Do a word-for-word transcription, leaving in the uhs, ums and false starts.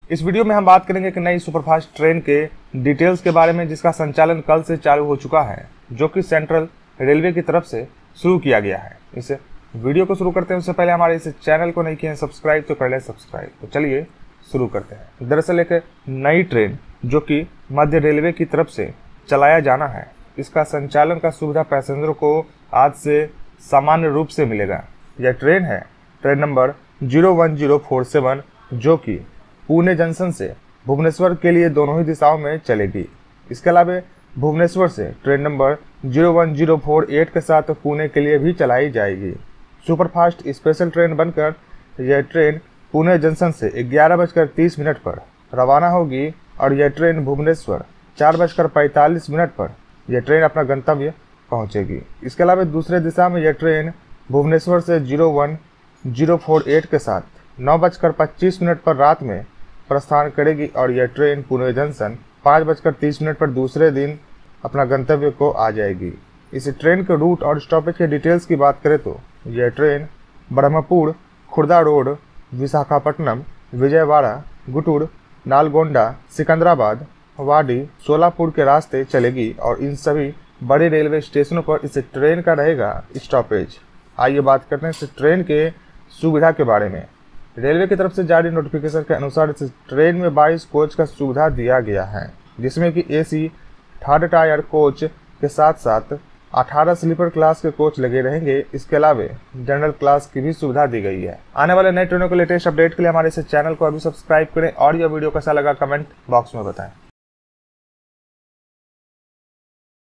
इस वीडियो में हम बात करेंगे कि नई सुपरफास्ट ट्रेन के डिटेल्स के बारे में, जिसका संचालन कल से चालू हो चुका है, जो कि सेंट्रल रेलवे की तरफ से शुरू किया गया है। इस वीडियो को शुरू करते हैं उससे पहले हमारे इस चैनल को नहीं किए हैं सब्सक्राइब तो कर लें सब्सक्राइब। तो चलिए शुरू करते हैं। दरअसल एक नई ट्रेन जो कि मध्य रेलवे की तरफ से चलाया जाना है, इसका संचालन का सुविधा पैसेंजरों को आज से सामान्य रूप से मिलेगा। यह ट्रेन है train number zero one zero four seven, जो कि पुणे जंक्शन से भुवनेश्वर के लिए दोनों ही दिशाओं में चलेगी। इसके अलावा भुवनेश्वर से train number zero one zero four eight के साथ पुणे के लिए भी चलाई जाएगी। सुपरफास्ट स्पेशल ट्रेन बनकर यह ट्रेन पुणे जंक्शन से ग्यारह बजकर तीस मिनट पर रवाना होगी और यह ट्रेन भुवनेश्वर चार बजकर पैंतालीस मिनट पर यह ट्रेन अपना गंतव्य पहुंचेगी। इसके अलावा दूसरे दिशा में यह ट्रेन भुवनेश्वर से zero one zero four eight के साथ नौ बजकर पच्चीस मिनट पर रात में प्रस्थान करेगी और यह ट्रेन पुणे जंक्शन पाँच बजकर तीस मिनट पर दूसरे दिन अपना गंतव्य को आ जाएगी। इस ट्रेन के रूट और स्टॉपेज के डिटेल्स की बात करें तो यह ट्रेन ब्रह्मपुर, खुर्दा रोड, विशाखापट्टनम, विजयवाड़ा, गुटूर, नालगोंडा, सिकंदराबाद, वाडी, सोलापुर के रास्ते चलेगी और इन सभी बड़े रेलवे स्टेशनों पर इस ट्रेन का रहेगा स्टॉपेज। आइए बात करते हैं इस ट्रेन के सुविधा के बारे में। रेलवे की तरफ से जारी नोटिफिकेशन के अनुसार इस ट्रेन में बाईस कोच का सुविधा दिया गया है, जिसमें कि एसी थर्ड टायर कोच के साथ साथ अठारह स्लीपर क्लास के कोच लगे रहेंगे। इसके अलावा जनरल क्लास की भी सुविधा दी गई है। आने वाले नए ट्रेनों के लेटेस्ट अपडेट के लिए हमारे इस चैनल को अभी सब्सक्राइब करें और यह वीडियो कैसा लगा कमेंट बॉक्स में बताएं।